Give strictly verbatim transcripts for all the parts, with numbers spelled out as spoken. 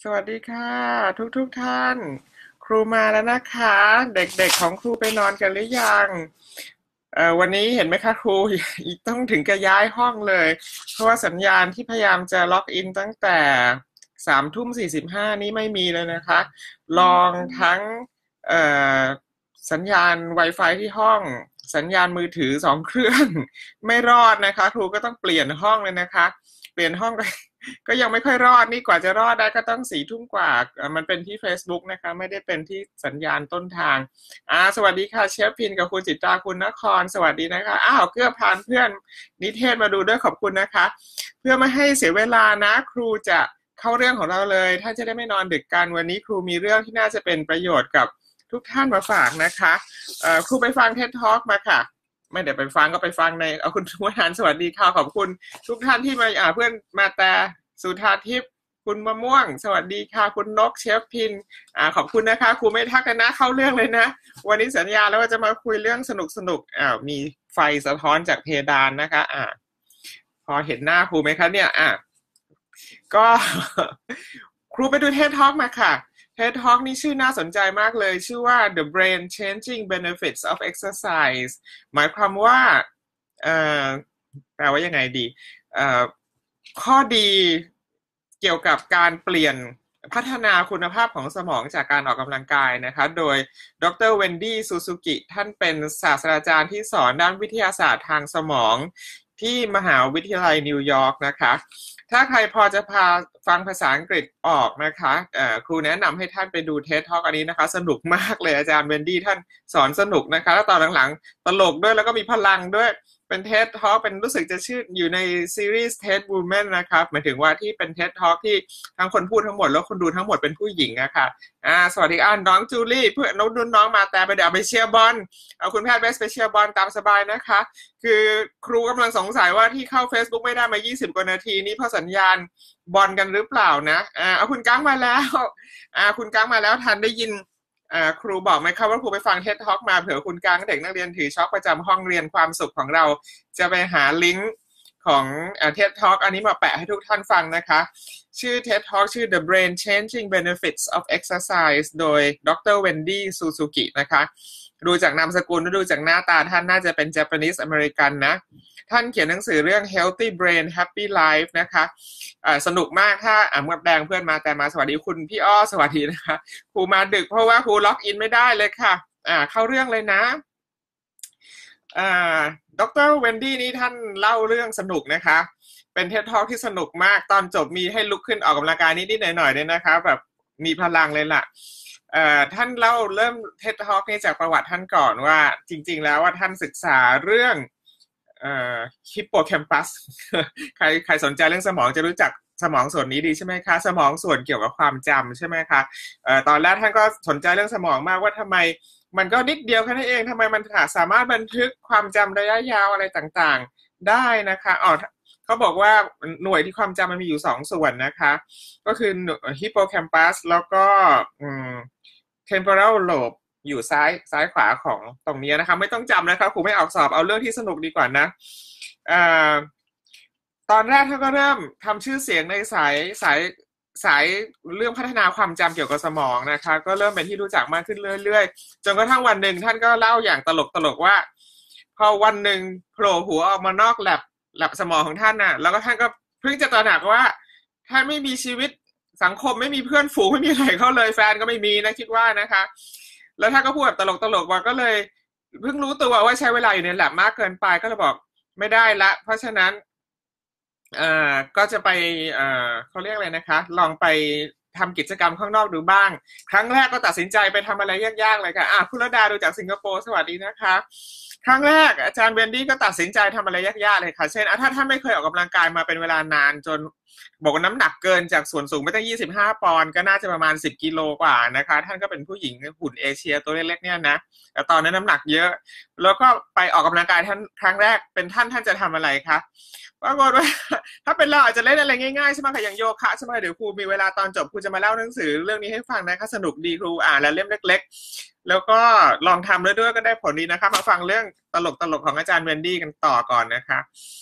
สวัสดีค่ะทุกทุกท่านครูมาแล้วนะคะเด็กๆของครูไปนอนกันหรือยังเอ่อวันนี้เห็นไหมคะครูต้องถึงกับย้ายห้องเลยเพราะว่าสัญญาณที่พยายามจะล็อกอินตั้งแต่สามทุ่มสี่สิบห้านี้ไม่มีเลยนะคะลองทั้งเอ่อสัญญาณ Wi-Fi ที่ห้องสัญญาณมือถือสองเครื่องไม่รอดนะคะครูก็ต้องเปลี่ยนห้องเลยนะคะเปลี่ยนห้องก็ก็ยังไม่ค่อยรอดนี่กว่าจะรอดได้ก็ต้องสี่ทุ่มกว่ามันเป็นที่ Facebook นะคะไม่ได้เป็นที่สัญญาณต้นทางอ่าสวัสดีค่ะเชฟพินกับคุณจิตราคุณนครสวัสดีนะคะอ้าวเกื้อพานเพื่อนนิเทศมาดูด้วยขอบคุณนะคะเพื่อไม่ให้เสียเวลานะครูจะเข้าเรื่องของเราเลยถ้าจะได้ไม่นอนดึกกันวันนี้ครูมีเรื่องที่น่าจะเป็นประโยชน์กับทุกท่านมาฝากนะคะเอ่อครูไปฟัง ที อี ดี Talk มาค่ะไม่เดี๋ยวไปฟังก็ไปฟังในเอาคุณทุกท่านสวัสดีค่ะขอบคุณทุกท่านที่มาอ่าเพื่อนมาแต่สุธาทิพย์คุณมะม่วงสวัสดีค่ะคุณนกเชฟพินอ่าขอบคุณนะคะครูไม่ทักกันนะเข้าเรื่องเลยนะวันนี้สัญญาแล้วว่าจะมาคุยเรื่องสนุกสนุกอ่ามีไฟสะท้อนจากเพดานนะคะอ่าพอเห็นหน้าครูไหมคะเนี่ยอ่าก็ครูไปดู ที อี ดี Talk มาค่ะ ที อี ดี Talk นี่ชื่อน่าสนใจมากเลยชื่อว่า The Brain Changing Benefits of Exercise หมายความว่าเอ่อแปลว่ายังไงดีเอ่อข้อดีเกี่ยวกับการเปลี่ยนพัฒนาคุณภาพของสมองจากการออกกำลังกายนะคะโดยดรเวนดี้ซูซูกิท่านเป็นศาสตราจารย์ที่สอนด้านวิทยาศาสตร์ทางสมองที่มหาวิทยาลัยนิวยอร์กนะคะถ้าใครพอจะพาฟังภาษาอังกฤษออกนะคะครูแนะนำให้ท่านไปดู ที อี ดี Talk อันนี้นะคะสนุกมากเลยอาจารย์เวนดี้ท่านสอนสนุกนะคะแล้วตอนหลังๆตลกด้วยแล้วก็มีพลังด้วยเป็น ที อี ดี Talk เป็นรู้สึกจะชื่ออยู่ในซีรีส์ ที อี ดี Women นะครับหมายถึงว่าที่เป็น ที อี ดี Talk ที่ทั้งคนพูดทั้งหมดแล้วคนดูทั้งหมดเป็นผู้หญิงนะคะอ่าสวัสดีอ่าน้องจูลี่เพื่อนน้องดุนน้องมาแต่ไปเดี๋ยวไปเชียร์บอลเอาคุณแพทย์เบสไปเชียร์บอลตามสบายนะคะคือครูกำลังสงสัยว่าที่เข้า Facebook ไม่ได้มายี่สิบกว่านาทีนี้เพราะสัญญาณบอลกันหรือเปล่านะอ่าเอาคุณก้างมาแล้วอ่าคุณก้างมาแล้วทันได้ยินอ่าครูบอกไหมครับว่าครูไปฟัง ที อี ดี Talk มาเผื่อคุณก้างเด็กนักเรียนถือช็อคประจำห้องเรียนความสุขของเราจะไปหาลิงก์ของอ่า ที อี ดี Talk อันนี้มาแปะให้ทุกท่านฟังนะคะชื่อ ที อี ดี Talk ชื่อ The Brain Changing Benefits of Exercise โดยดรเวนดี้ซูซูกินะคะดูจากนามสกุลดูจากหน้าตาท่านน่าจะเป็น Japanese American นะท่านเขียนหนังสือเรื่อง Healthy Brain Happy Life นะคะสนุกมากถ้าอ่าเมื่อแดงเพื่อนมาแต่มาสวัสดีคุณพี่อ้อสวัสดีนะคะครูมาดึกเพราะว่าครูล็อกอินไม่ได้เลยค่ะอ่าเข้าเรื่องเลยนะอ่าดรเวนดี้นี่ท่านเล่าเรื่องสนุกนะคะเป็นเท็ดทอล์กที่สนุกมากตอนจบมีให้ลุกขึ้นออกกำลังกายนิดๆหน่อยๆเลยนะคะแบบมีพลังเลยล่ะเอ่อท่านเล่าเริ่มเท็ดทอล์กนี่จากประวัติท่านก่อนว่าจริงๆแล้วว่าท่านศึกษาเรื่องเอ่อฮิปโปแคมปัสใครใครสนใจเรื่องสมองจะรู้จักสมองส่วนนี้ดีใช่ไหมคะสมองส่วนเกี่ยวกับความจำใช่ไหมคะเอ่อตอนแรกท่านก็สนใจเรื่องสมองมากว่าทำไมมันก็นิดเดียวแค่นั้นเองทำไมมันสามารถบันทึกความจำระยะยาวอะไรต่างๆได้นะคะอ๋อเขาบอกว่าหน่วยที่ความจำมันมีอยู่สองส่วนนะคะก็คือฮิปโปแคมปัสแล้วก็อืม temporal lobe อยู่ซ้ายซ้ายขวาของตรงนี้นะคะไม่ต้องจำนะคะครูไม่ออกสอบเอาเรื่องที่สนุกดีกว่านะอ่าตอนแรกท่านก็เริ่มทำชื่อเสียงในสายสายสายเรื่องพัฒนาความจำเกี่ยวกับสมองนะคะก็เริ่มเป็นที่รู้จักมากขึ้นเรื่อยๆจนกระทั่งวันหนึ่งท่านก็เล่าอย่างตลกตลกว่าพอวันหนึ่งโผล่หัวออกมานอกแลบแลบสมองของท่านน่ะแล้วก็ท่านก็เพิ่งจะตระหนักว่าท่านไม่มีชีวิตสังคมไม่มีเพื่อนฝูงไม่มีอะไรเขาเลยแฟนก็ไม่มีนะคิดว่านะคะแล้วท่านก็พูดแบบตลกตลกว่าก็เลยเพิ่งรู้ตัวว่าใช้เวลาอยู่ในแลบมากเกินไปก็เลยบอกไม่ได้ละเพราะฉะนั้นเอ่อก็จะไปเอ่อเขาเรียกอะไรนะคะลองไปทำกิจกรรมข้างนอกดูบ้างครั้งแรกก็ตัดสินใจไปทำอะไรยากๆเลยค่ะอ่ะคุณระดาดูจากสิงคโปร์สวัสดีนะคะครั้งแรกอาจารย์เวนดี้ก็ตัดสินใจทำอะไรยากๆเลยค่ะเช่นถ้าท่านไม่เคยออกกำลังกายมาเป็นเวลานานจนบอกว่าน้ำหนักเกินจากส่วนสูงไม่ตั้งยี่สิบห้าปอนด์ก็น่าจะประมาณสิบกิโลกว่านะคะท่านก็เป็นผู้หญิงหุ่นเอเชียตัวเล็กๆเนี่ยนะแต่ตอนนั้นน้ำหนักเยอะแล้วก็ไปออกกำลังกายท่านครั้งแรกเป็นท่านท่านจะทำอะไรคะปรากฏว่าถ้าเป็นเราอาจจะเล่นอะไรง่ายๆใช่ไหมคะอย่างโยคะใช่ไหมเดี๋ยวครูมีเวลาตอนจบครูจะมาเล่าหนังสือเรื่องนี้ให้ฟังนะคะสนุกดีครูอ่านแล้วเล่มเล็กๆแล้วก็ลองทำด้วยๆก็ได้ผลดีนะคะมาฟังเรื่องตลกๆของอาจารย์เวนดี้กันต่อก่อนนะคะ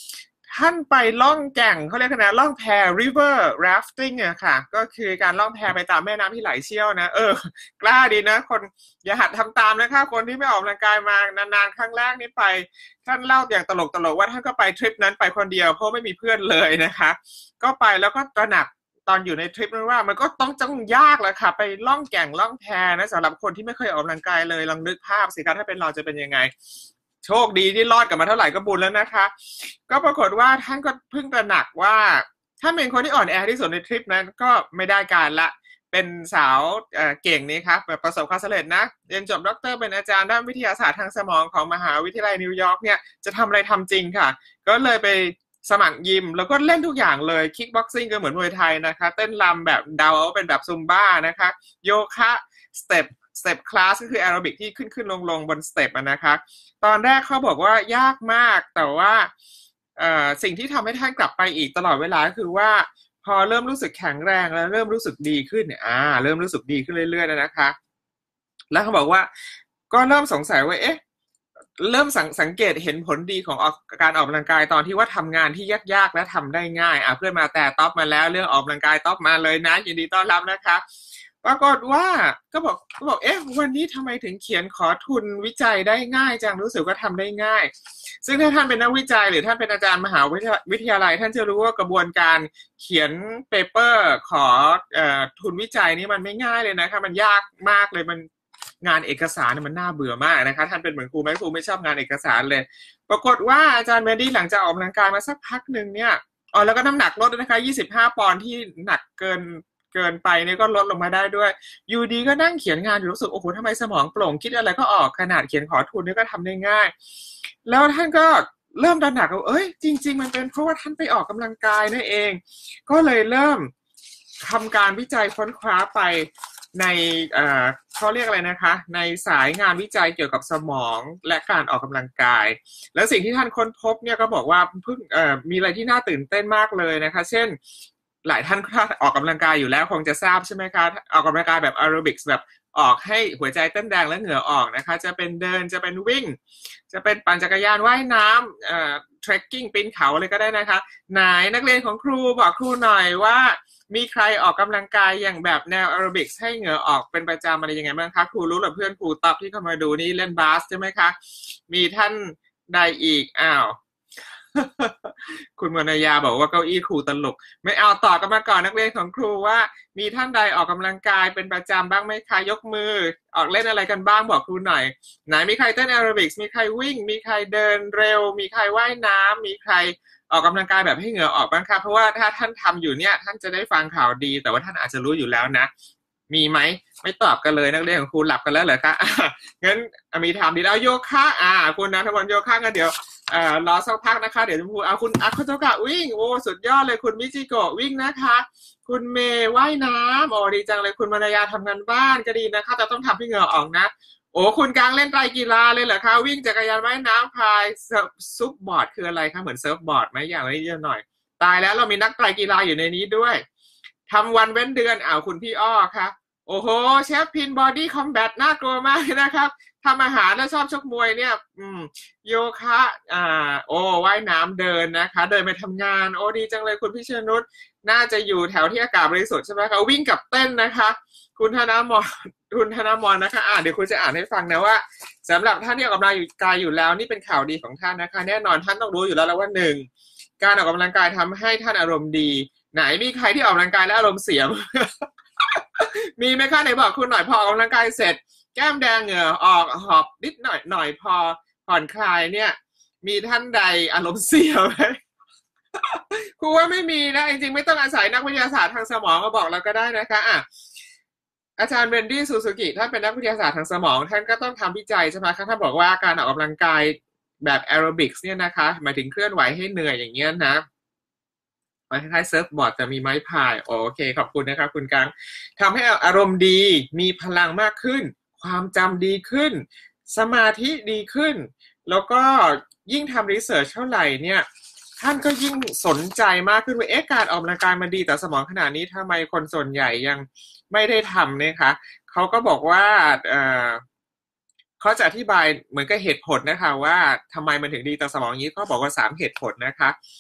ท่านไปล่องแก่งเขาเรียกนะล่องแพ river rafting อะค่ะก็คือการล่องแพไปตามแม่น้ำที่ไหลเชี่ยวนะเออกล้าดีนะคนอย่าหัดทำตามนะคะคนที่ไม่ออกกำลังกายมานานๆครั้งแรกนี้ไปท่านเล่าอย่างตลกๆว่าท่านก็ไปทริปนั้นไปคนเดียวเพราะไม่มีเพื่อนเลยนะคะก็ไปแล้วก็ตระหนักตอนอยู่ในทริปนั้นว่ามันก็ต้องจังยากแหละค่ะไปล่องแก่งล่องแพนะสำหรับคนที่ไม่เคยออกกำลังกายเลยลองนึกภาพสิคะถ้าเป็นเราจะเป็นยังไงโชคดีที่รอดกลับมาเท่าไหร่ก็บุญแล้วนะคะก็ปรากฏว่าท่านก็เพิ่งตระหนักว่าถ้าเป็นคนที่อ่อนแอที่สุดในทริปนั้นก็ไม่ได้การละเป็นสาวเอ่อเก่งนี้ครับประสบความสำเร็จนะเรียนจบด็อกเตอร์เป็นอาจารย์ด้านวิทยาศาสตร์ทางสมองของมหาวิทยาลัยนิวยอร์กเนี่ยจะทำอะไรทำจริงค่ะก็เลยไปสมัครยิมแล้วก็เล่นทุกอย่างเลยคิกบ็อกซิ่งก็เหมือนมวยไทยนะคะเต้นรำแบบเดาเป็นแบบซุมบ้านะคะโยคะสเต็ปสเต็ปคลาสก็คือแอโรบิกที่ขึ้นขึ้นลงลงบนสเต็ปนะคะตอนแรกเขาบอกว่ายากมากแต่ว่าเอ่อสิ่งที่ทำให้ท่านกลับไปอีกตลอดเวลาก็คือว่าพอเริ่มรู้สึกแข็งแรงแล้วเริ่มรู้สึกดีขึ้นเนี่ยอ่าเริ่มรู้สึกดีขึ้นเรื่อยๆแล้วนะคะแล้วเขาบอกว่าก็เริ่มสงสัยว่าเอ๊ะเริ่มสังสังเกตเห็นผลดีของออกการออกกำลังกายตอนที่ว่าทำงานที่ยากๆและทำได้ง่ายอ่ะเพื่อนมาแต่ท็อปมาแล้วเรื่องออกกำลังกายท็อปมาเลยนะยินดีต้อนรับนะคะปรากฏว่าก็บอกก็บอกเอ๊ะวันนี้ทำไมถึงเขียนขอทุนวิจัยได้ง่ายจังรู้สึกว่าทำได้ง่ายซึ่งถ้าท่านเป็นนักวิจัยหรือท่านเป็นอาจารย์มหาวิทยาลัยท่านจะรู้ว่ากระบวนการเขียนเปเปอร์ขอเอ่อทุนวิจัยนี่มันไม่ง่ายเลยนะคะมันยากมากเลยมันงานเอกสารมันน่าเบื่อมากนะคะท่านเป็นเหมือนครูไหมครูไม่ชอบงานเอกสารเลยปรากฏว่าอาจารย์เมนดี้หลังจากออกกำลังกายมาสักพักหนึ่งเนี่ยอ๋อแล้วก็น้ำหนักลดนะคะยี่สิบห้าปอนด์ที่หนักเกินเกินไปเนี่ยก็ลดลงมาได้ด้วยอยู่ดีก็นั่งเขียนงานอยู่รู้สึกโอ้โหทำไมสมองโปร่งคิดอะไรก็ออกขนาดเขียนขอทุนนี่ก็ทำได้ง่ายแล้วท่านก็เริ่มตระหนักว่าเอ้ยจริงๆมันเป็นเพราะว่าท่านไปออกกำลังกายนั่นเองก็เลยเริ่มทำการวิจัยค้นคว้าไปในเอ่อเขาเรียกอะไรนะคะในสายงานวิจัยเกี่ยวกับสมองและการออกกำลังกายแล้วสิ่งที่ท่านค้นพบเนี่ยก็บอกว่าเพิ่งเอ่อมีอะไรที่น่าตื่นเต้นมากเลยนะคะเช่นหลายท่านถ้าออกกำลังกายอยู่แล้วคงจะทราบใช่ไหมคะออกกำลังกายแบบแอโรบิกส์แบบออกให้หัวใจเต้นแรงและเหงื่อออกนะคะจะเป็นเดินจะเป็นวิ่งจะเป็นปั่นจักรยานว่ายน้ำเอ่อ trekking ปีนเขาอะไรก็ได้นะคะไหนนักเรียนของครูบอกครูหน่อยว่ามีใครออกกำลังกายอย่างแบบแนวแอโรบิกส์ให้เหงื่อออกเป็นประจำอะไรยังไงบ้างคะครูรู้หรือเพื่อนครูตอบที่เข้ามาดูนี่เล่นบาสใช่ไหมคะมีท่านใดอีกอ้าวคุณมนยาบอกว่าเก้าอี้ครูตลกไม่เอาต่อกันมาก่อนนักเรียนของครูว่ามีท่านใดออกกำลังกายเป็นประจำบ้างไหมคะยกมือออกเล่นอะไรกันบ้างบอกครูหน่อยไหนมีใครเต้นแอโรบิกส์มีใครวิ่งมีใครเดินเร็วมีใครว่ายน้ำมีใครออกกำลังกายแบบให้เหงื่อออกบ้างคะเพราะว่าถ้าท่านทำอยู่เนี่ยท่านจะได้ฟังข่าวดีแต่ว่าท่านอาจจะรู้อยู่แล้วนะมีไหมไม่ตอบกันเลยนักเรียนของครูหลับกันแล้วเหรอคะงั้นมีถามดีแล้วโยคะอ่าคุณนะทั้งวันโยคะกันเดี๋ยวเอ่อรอสักพักนะคะเดี๋ยวจะพูดเอาคุณอัคโตกะวิ่งโอ้สุดยอดเลยคุณมิจิโกะวิ่งนะคะคุณเมย์ว่ายน้ำโอ้ดีจังเลยคุณมารยาทำงานบ้านก็ดีนะคะแต่ต้องทำให้เหงื่อออกนะโอ้คุณกลางเล่นไตรกีฬาเลยเหรอคะวิ่งจักรยานว่ายน้ำพายซุปบอร์ดคืออะไรคะเหมือนเซิร์ฟบอร์ดไหมอย่างนี้เยอะหน่อยตายแล้วเรามีนักไตรกีฬาอยู่ในนี้ด้วยทำวันเว้นเดือนอ้าวคุณพี่อ้อคะโอ้โหเชฟพินบอดี้คอมแบทน่ากลัวมากนะครับทำอาหารแล้วชอบชกมวยเนี่ยอืมโยคะอ่าโอ้ว่ายน้ำเดินนะคะเดินไปทำงานโอ้ดีจังเลยคุณพิชนุชน่าจะอยู่แถวที่อากาศบริสุทธิ์ใช่ไหมคะวิ่งกับเต้นนะคะคุณธนมรคุณธนมรนะคะอ่าเดี๋ยวคุณจะอ่านให้ฟังนะว่าสำหรับท่านที่ออกกำลังกายอยู่แล้วนี่เป็นข่าวดีของท่านนะคะแน่นอนท่านต้องรู้อยู่แล้วแล้วว่าหนึ่งการออกกำลังกายทำให้ท่านอารมณ์ดีไหนมีใครที่ออกกำลังกายแล้วอารมณ์เสีย มีไหมคะไหนบอกคุณหน่อยพอออกกำลังกายเสร็จแก้มแดงเหงื่อออกหอบนิดหน่อยหน่อยพอผ่อนคลายเนี่ยมีท่านใดอารมณ์เสียไหม ครูว่าไม่มีนะจริงๆไม่ต้องอาศัยนักวิทยาศาสตร์ทางสมองมาบอกเราก็ได้นะคะอ่ะอาจารย์เบนดี้ซูซูกิท่านเป็นนักวิทยาศาสตร์ทางสมองท่านก็ต้องทำวิจัยใช่ไหมคะท่านบอกว่าการออกกำลังกายแบบแอโรบิกส์เนี่ยนะคะหมายถึงเคลื่อนไหวให้เหนื่อยอย่างเงี้ยนะคล้ายๆเซิร์ฟบอร์ดแต่มีไม้พายโอเคขอบคุณนะครับคุณกังทำให้อารมณ์ดีมีพลังมากขึ้นความจำดีขึ้นสมาธิดีขึ้นแล้วก็ยิ่งทำรีเสิร์ชเท่าไหร่เนี่ยท่านก็ยิ่งสนใจมากขึ้นว่าเอ๊ะการออกกำลังกายมันดีต่อสมองขนาดนี้ทำไมคนส่วนใหญ่ยังไม่ได้ทำเนี่ยคะเขาก็บอกว่าเอ่อเขาจะอธิบายเหมือนกับเหตุผลนะคะว่าทำไมมันถึงดีต่อสมองนี้เขาบอกว่าสามเหตุผลนะคะ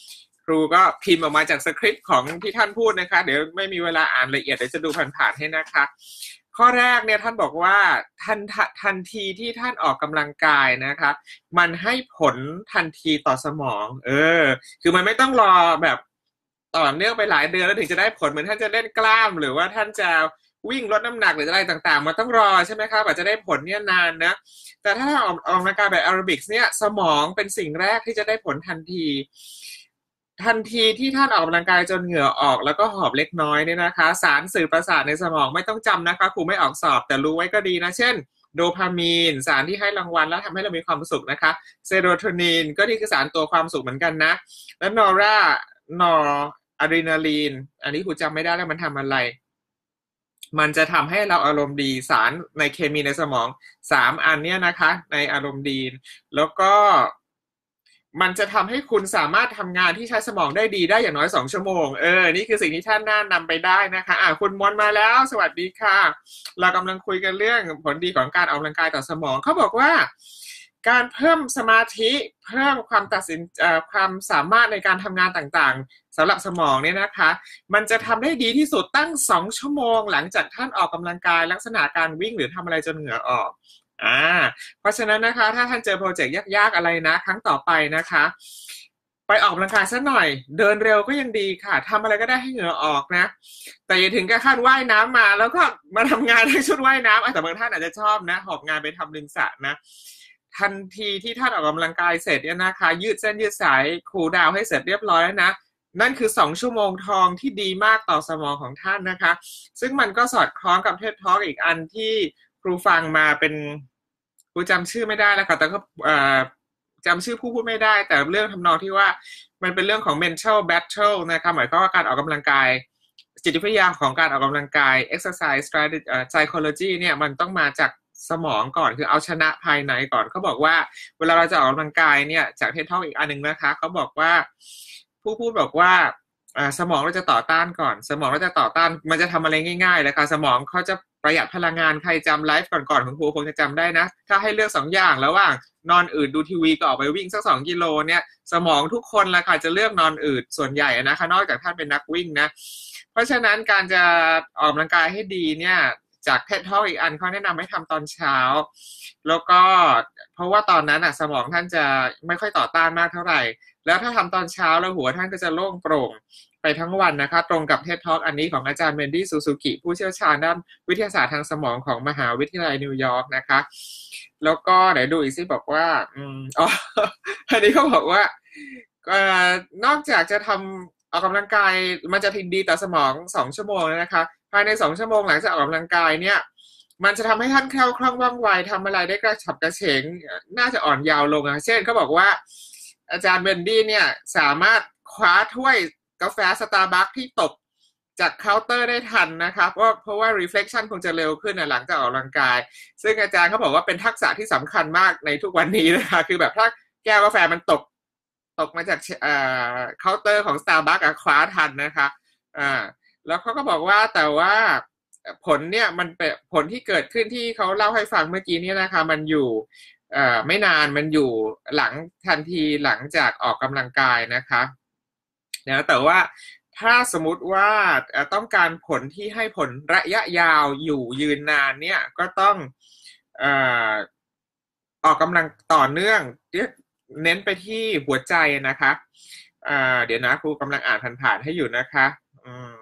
รูก็พิมพ์ออกมาจากสคริปต์ของที่ท่านพูดนะคะเดี๋ยวไม่มีเวลาอ่านละเอียดเดี๋ยวจะดูผ่านๆให้นะคะข้อแรกเนี่ยท่านบอกว่าทันทันทีที่ท่านออกกำลังกายนะคะมันให้ผลทันทีต่อสมองเออคือมันไม่ต้องรอแบบต่อเนื่องไปหลายเดือนแล้วถึงจะได้ผลเหมือนท่านจะเล่นกล้ามหรือว่าท่านจะวิ่งลดน้ำหนักหรืออะไรต่างๆมันต้องรอใช่ไหมครับกว่าจะได้ผลเนี่ยนานนะแต่ถ้าออกออกกำลังกายแบบแอโรบิกส์เนี่ยสมองเป็นสิ่งแรกที่จะได้ผลทันทีทันทีที่ท่านออกกำลังกายจนเหงื่อออกแล้วก็หอบเล็กน้อยเนี่ยนะคะสารสื่อประสาทในสมองไม่ต้องจำนะคะครูไม่ออกสอบแต่รู้ไว้ก็ดีนะเช่นโดพามีนสารที่ให้รางวัลแล้วทำให้เรามีความสุขนะคะเซโรโทนินก็นี่คือสารตัวความสุขเหมือนกันนะแล้วนอรานอร์อะดรีนาลีนอันนี้ครูจำไม่ได้แล้วมันทำอะไรมันจะทำให้เราอารมณ์ดีสารในเคมีในสมองสามอันเนี้ยนะคะในอารมณ์ดีแล้วก็มันจะทำให้คุณสามารถทำงานที่ใช้สมองได้ดีได้อย่างน้อยสองชั่วโมงเออนี่คือสิ่งที่ท่านน่านำไปได้นะคะอ่ะคุณมอนมาแล้วสวัสดีค่ะเรากำลังคุยกันเรื่องผลดีของการออกกำลังกายต่อสมองเขาบอกว่าการเพิ่มสมาธิเพิ่มความตัดสินเอ่อความสามารถในการทำงานต่างๆสำหรับสมองเนี่ยนะคะมันจะทำได้ดีที่สุดตั้งสองชั่วโมงหลังจากท่านออกกำลังกายลักษณะการวิ่งหรือทำอะไรจนเหงื่อออกอ่าเพราะฉะนั้นนะคะถ้าท่านเจอโปรเจกต์ยากๆอะไรนะครั้งต่อไปนะคะไปออกกำลังกายสักหน่อยเดินเร็วก็ยังดีค่ะทำอะไรก็ได้ให้เหงื่อออกนะแต่อย่าถึงกับขั้นว่ายน้ำมาแล้วก็มาทำงานในชุดว่ายน้ำแต่บางท่านอาจจะชอบนะหอบงานไปทำริมสระนะทันทีที่ท่านออกกำลังกายเสร็จเนี่ยนะคะยืดเส้นยืดสายคูลดาวน์ให้เสร็จเรียบร้อยแล้วนะนั่นคือสองชั่วโมงทองที่ดีมากต่อสมองของท่านนะคะซึ่งมันก็สอดคล้องกับเท็ดทอล์กอีกอันที่ครูฟังมาเป็นครูจำชื่อไม่ได้แล้วค่ะแต่ก็จำชื่อผู้พูดไม่ได้แต่เรื่องทำนองที่ว่ามันเป็นเรื่องของ mental battle นะคะหมายความว่าการออกกำลังกายจิตวิทยาของการออกกำลังกาย exercise strategy psychology เนี่ยมันต้องมาจากสมองก่อนคือเอาชนะภายในก่อนเขาบอกว่าเวลาเราจะออกกำลังกายเนี่ยจากเท็ดทอล์กอีกอันนึงนะคะเขาบอกว่าผู้พูดบอกว่าสมองเราจะต่อต้านก่อนสมองเราจะต่อต้านมันจะทำอะไรง่ายๆเลยค่ะสมองเขาจะประหยัดพลังงานใครจำไลฟ์ก่อนๆของครูคงจะจำได้นะถ้าให้เลือกสองอย่างระหว่างนอนอืดดูทีวีก็ออกไปวิ่งสักสองกิโลเนี่ยสมองทุกคนละค่ะจะเลือกนอนอืดส่วนใหญ่นะคะนอกจากท่านเป็นนักวิ่งนะเพราะฉะนั้นการจะออกกำลังกายให้ดีเนี่ยจากเท็ดทอล์กอีกอันเขาแนะนำให้ทำตอนเช้าแล้วก็เพราะว่าตอนนั้นอ่ะสมองท่านจะไม่ค่อยต่อต้านมากเท่าไหร่แล้วถ้าทำตอนเช้าแล้วหัวท่านก็จะโล่งโปร่งไปทั้งวันนะคะตรงกับเท็ดทอล์กอันนี้ของอาจารย์เมนดี้ซูซูกิผู้เชี่ยวชาญด้านวิทยาศาสตร์ทางสมองของมหาวิทยาลัยนิวยอร์กนะคะแล้วก็ไหนดูอีกสิบอกว่าอืมอ๋ออันนี้เขาบอกว่าเอ่อนอกจากจะทำออกกำลังกายมันจะพินดีต่อสมองสองชั่วโมงนะคะภายในสองชั่วโมงหลังจากออกกำลังกายเนี่ยมันจะทำให้ท่านแคล่วคล่องว่องไวทำอะไรได้กระฉับกระเฉงน่าจะอ่อนยาวลงอ่ะเช่นเขาบอกว่าอาจารย์เบนดี้เนี่ยสามารถคว้าถ้วยกาแฟสตาร์บัคที่ตกจากเคาน์เตอร์ได้ทันนะคะเพราะเพราะว่า reflection คงจะเร็วขึ้นนะหลังจากออกกำลังกายซึ่งอาจารย์เขาบอกว่าเป็นทักษะที่สำคัญมากในทุกวันนี้นะคะคือแบบถ้าแก้วกาแฟมันตกตกมาจากเคาน์เตอร์ของ Starbucks คว้าทันนะคะอ่าแล้วเขาก็บอกว่าแต่ว่าผลเนี่ยมันเป็นผลที่เกิดขึ้นที่เขาเล่าให้ฟังเมื่อกี้นี้นะคะมันอยู่ไม่นานมันอยู่หลังทันทีหลังจากออกกำลังกายนะคะนะแต่ว่าถ้าสมมุติว่าต้องการผลที่ให้ผลระยะยาวอยู่ยืนนานเนี่ยก็ต้องเอ่อออกกำลังต่อเนื่องเน้นไปที่หัวใจนะคะอ่าเดี๋ยวนะครูกำลังอ่านผ่านๆให้อยู่นะคะอืม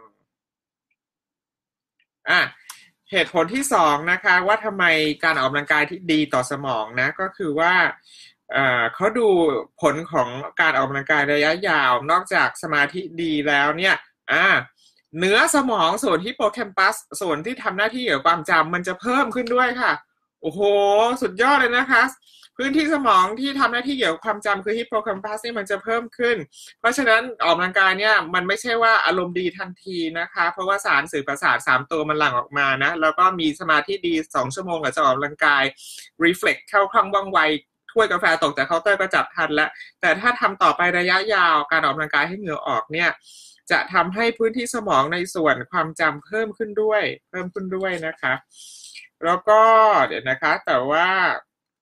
อ่ะเหตุผลที่สองนะคะว่าทำไมการออกกำลังกายที่ดีต่อสมองนะก็คือว่าเขาดูผลของการออกกำลังกายระยะยาวนอกจากสมาธิดีแล้วเนี่ยอ่าเนื้อสมองส่วนฮิปโปแคมปัสส่วนที่ทำหน้าที่เกี่ยวกับความจำมันจะเพิ่มขึ้นด้วยค่ะโอ้โหสุดยอดเลยนะคะพื้นที่สมองที่ทำหน้าที่เกี่ยวกับความจำคือฮิปโปแคมปัสนี่มันจะเพิ่มขึ้นเพราะฉะนั้นออกกำลังกายเนี่ยมันไม่ใช่ว่าอารมณ์ดีทันทีนะคะเพราะว่าสารสื่อประสาทสามตัวมันหลั่งออกมานะแล้วก็มีสมาธิดีสองชั่วโมงหลังจากออกกำลังกาย reflect เข้าคล่องว่องไวถ้วยกาแฟตกจากเคาน์เตอร์ก็จับทันแล้วแต่ถ้าทำต่อไประยะยาวการออกกำลังกายให้เหงื่อออกเนี่ยจะทำให้พื้นที่สมองในส่วนความจำเพิ่มขึ้นด้วยเพิ่มขึ้นด้วยนะคะแล้วก็เดี๋ยวนะคะแต่ว่า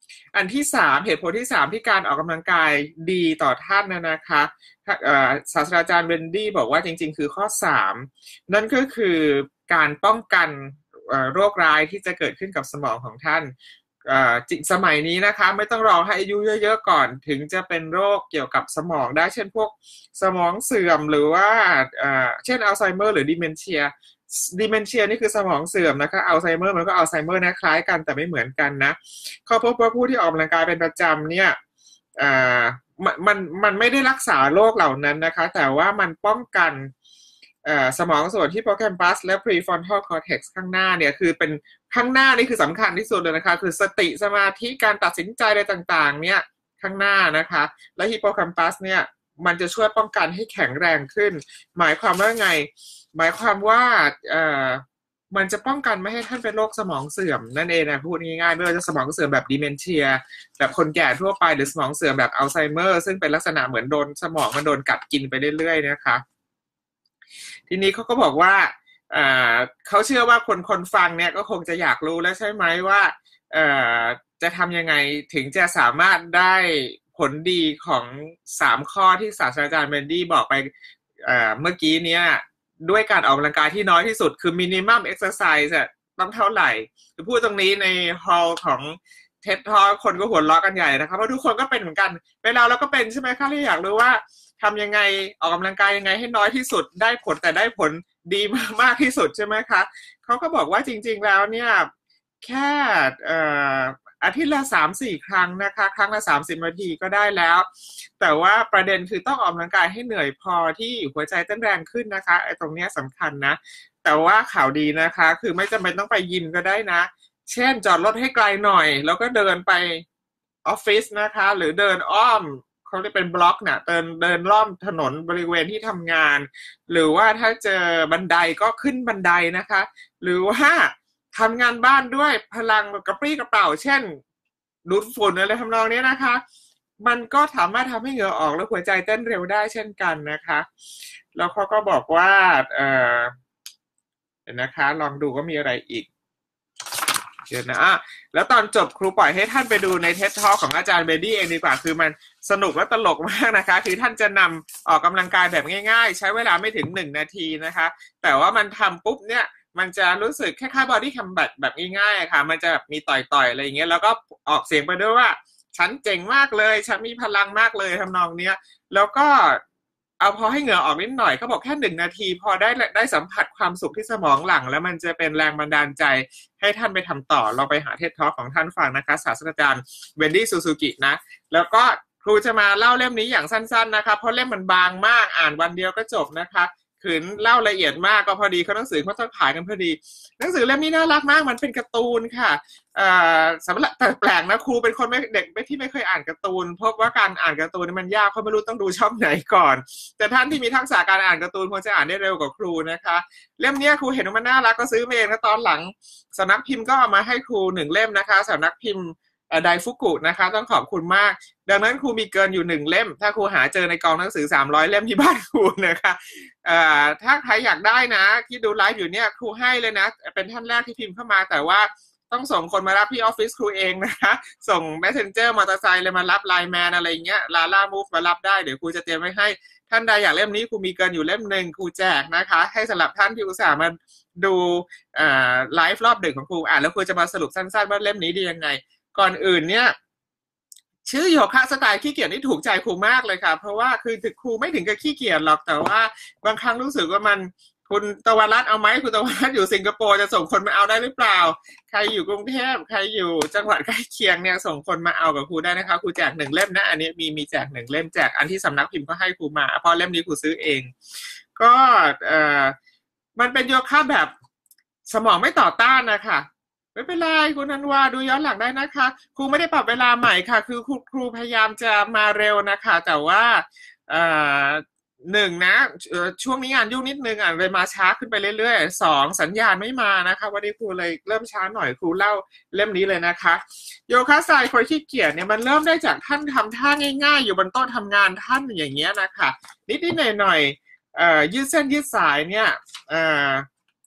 อันที่สามเหตุผลที่สามที่การออกกำลังกายดีต่อท่านนะนะคะศาสตราจารย์เวนดี้บอกว่าจริงๆคือข้อสามนั่นก็คือการป้องกันโรคร้ายที่จะเกิดขึ้นกับสมองของท่านสมัยนี้นะคะไม่ต้องรอให้อายุเยอะๆก่อนถึงจะเป็นโรคเกี่ยวกับสมองได้เช่นพวกสมองเสื่อมหรือว่าเช่นอัลไซเมอร์หรือดิเมนเชียดิเมนเชียนี่คือสมองเสื่อมนะคะอัลไซเมอร์มันก็อัลไซเมอร์นะคล้ายกันแต่ไม่เหมือนกันนะเขาพบว่าผู้ที่ออกกำลังกายเป็นประจำเนี่ยมันมันไม่ได้รักษาโรคเหล่านั้นนะคะแต่ว่ามันป้องกันสมองส่วนที่ฮิปโปแคมปัสและ prefrontal cortex ข้างหน้าเนี่ยคือเป็นข้างหน้านี่คือสำคัญที่สุดเลยนะคะคือสติสมาธิการตัดสินใจอะไรต่างๆเนี่ยข้างหน้านะคะและฮิปโปแคมปัสเนี่ยมันจะช่วยป้องกันให้แข็งแรงขึ้นหมายความว่าไงหมายความว่าเอ่อมันจะป้องกันไม่ให้ท่านเป็นโรคสมองเสื่อมนั่นเองนะพูดง่ายๆไม่ว่าจะสมองเสื่อมแบบดิเมนเชียแบบคนแก่ทั่วไปหรือสมองเสื่อมแบบอัลไซเมอร์ซึ่งเป็นลักษณะเหมือนโดนสมองมันโดนกัดกินไปเรื่อยๆนะคะทีนี้เขาก็บอกว่าเขาเชื่อว่าคนคนฟังเนี่ยก็คงจะอยากรู้แล้วใช่ไหมว่าจะทำยังไงถึงจะสามารถได้ผลดีของสามข้อที่ศาสตราจารย์เบนดี้บอกไปเมื่อกี้เนี่ยด้วยการออกกำลังกายที่น้อยที่สุดคือ minimum exercise ต้องเท่าไหร่คือพูดตรงนี้ในฮอลล์ของเท็ดทอล์คคนก็หัวเราะกันใหญ่นะคะเพราะทุกคนก็เป็นเหมือนกันเวลาเราก็เป็นใช่ไหมคะที่อยากรู้ว่าทำยังไงออกกำลังกายยังไงให้น้อยที่สุดได้ผลแต่ได้ผลดีมากที่สุดใช่ไหมคะเขาก็บอกว่าจริงๆแล้วเนี่ยแค่อาทิตย์ละสามสี่ครั้งนะคะครั้งละสามสิบนาทีก็ได้แล้วแต่ว่าประเด็นคือต้องออกกำลังกายให้เหนื่อยพอที่หัวใจเต้นแรงขึ้นนะคะไอ้ตรงนี้สำคัญนะแต่ว่าข่าวดีนะคะคือไม่จำเป็นต้องไปยิมก็ได้นะเช่นจอดรถให้ไกลหน่อยแล้วก็เดินไปออฟฟิศนะคะหรือเดินอ้อมเขาเรียกเป็นบล็อกนะเดินเดินรอบถนนบริเวณที่ทำงานหรือว่าถ้าเจอบันไดก็ขึ้นบันไดนะคะหรือว่าทำงานบ้านด้วยพลังกระปรี้กระเป๋าเช่นดูดฝุ่นอะไรทำนองนี้นะคะมันก็สามารถทำให้เหงื่อออกและหัวใจเต้นเร็วได้เช่นกันนะคะแล้วเขาก็บอกว่าเอ่อเดี๋ยวนะคะลองดูว่ามีอะไรอีกเดี๋ยวนะแล้วตอนจบครูปล่อยให้ท่านไปดูในเท็ดทอล์คของอาจารย์เบดดี้เองดีกว่าคือมันสนุกและตลกมากนะคะคือท่านจะนำออกกำลังกายแบบง่ายๆใช้เวลาไม่ถึงหนึ่งนาทีนะคะแต่ว่ามันทำปุ๊บเนี่ยมันจะรู้สึกคล้ายๆบอดี้คัมแบ็คแบบง่ายๆค่ะมันจะแบบมีต่อยๆอะไรอย่างเงี้ยแล้วก็ออกเสียงไปด้วยว่าฉันเจ๋งมากเลยฉันมีพลังมากเลยทำนองเนี้ยแล้วก็เอาพอให้เหงื่อออกนิดหน่อยเขาบอกแค่หนึ่งนาทีพอได้ได้สัมผัสความสุขที่สมองหลั่งแล้วมันจะเป็นแรงบันดาลใจให้ท่านไปทำต่อเราไปหาเท็ดทอล์คของท่านฟังนะคะศาสตราจารย์เวนดี้ซูซูกินะแล้วก็ครูจะมาเล่าเล่มนี้อย่างสั้นๆนะคะเพราะเล่มมันบางมากอ่านวันเดียวก็จบนะคะขืนเล่าละเอียดมากก็พอดีเขาหนังสือเขาต้องขายกันพอดีหนังสือเล่มนี้น่ารักมากมันเป็นการ์ตูนค่ะสำหรับแต่แปลกนะครูเป็นคนไม่เด็กไม่ที่ไม่เคยอ่านการ์ตูนเพราะว่าการอ่านการ์ตูนมันยากเขาไม่รู้ต้องดูช่องไหนก่อนแต่ท่านที่มีทักษะการอ่านการ์ตูนควรจะอ่านได้เร็วกว่าครูนะคะเล่มนี้ครูเห็นว่ามันน่ารักก็ซื้อมาเองแล้วตอนหลังสำนักพิมพ์ก็เอามาให้ครูหนึ่งเล่มนะคะสำนักพิมพ์ไดฟุกุนะคะต้องขอบคุณมากดังนั้นครูมีเกินอยู่หนึ่งเล่มถ้าครูหาเจอในกองหนังสือสามร้อยเล่มที่บ้านครูนะคะถ้าใครอยากได้นะที่ดูไลฟ์อยู่เนี่ยครูให้เลยนะเป็นท่านแรกที่พิมพ์เข้ามาแต่ว่าต้องส่งคนมารับที่ออฟฟิศครูเองนะคะส่ง Messenger มอเตอร์ไซค์เลยมารับไลน์แมนอะไรเงี้ยลาล่ามูฟมารับได้เดี๋ยวครูจะเตรียมไว้ให้ท่านใดอยากเล่มนี้ครูมีเกินอยู่เล่มหนึ่งครูแจกนะคะให้สำหรับท่านที่อุตส่าห์มาดูไลฟ์รอบดึกของครูอ่านแล้วครูจะมาสรุปสั้นๆว่าเล่มนี้ดียังไงก่อนอื่นเนี่ยชื่อโยคะสไตล์ขี้เกียจนี่ถูกใจครูมากเลยค่ะเพราะว่าคือครูไม่ถึงกับขี้เกียจหรอกแต่ว่าบางครั้งรู้สึกว่ามันคุณตะวันรัตน์เอาไหมคุณตะวันรัตน์อยู่สิงคโปร์จะส่งคนมาเอาได้หรือเปล่าใครอยู่กรุงเทพใครอยู่จังหวัดใกล้เคียงเนี่ยส่งคนมาเอากับครูได้นะคะครูแจกหนึ่งเล่มนะอันนี้มีมีแจกหนึ่งเล่มแจกอันที่สำนักพิมพ์ก็ให้ครูมาเพราะเล่มนี้ครูซื้อเองก็เอ่อมันเป็นโยคะแบบสมองไม่ต่อต้านนะคะไม่เป็นไรคุณธันวาดูย้อนหลังได้นะคะครูไม่ได้ปรับเวลาใหม่ค่ะคือครูครูพยายามจะมาเร็วนะคะแต่ว่าเอ่อหนึ่งนะช่วงนี้งานยุ่งนิดนึงอ่ะเลยมาช้าขึ้นไปเรื่อยๆสองสัญญาณไม่มานะคะวันนี้ครูเลยเริ่มช้าหน่อยครูเล่าเล่มนี้เลยนะคะโยคะสไตล์คนขี้เกียจเนี่ยมันเริ่มได้จากท่านทำท่าง่ายๆอยู่บนโต๊ะทำงานท่านอย่างเงี้ยนะคะนิดๆหน่อยๆเอ่อยืดเส้นยืดสายเนี่ยเอ่อ